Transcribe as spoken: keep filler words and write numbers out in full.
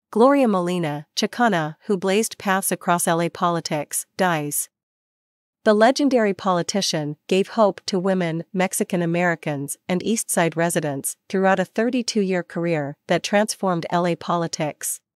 Gloria Molina, Chicana, who blazed paths across L A politics, dies. The legendary politician gave hope to women, Mexican Americans, and Eastside residents throughout a thirty-two-year career that transformed L A politics.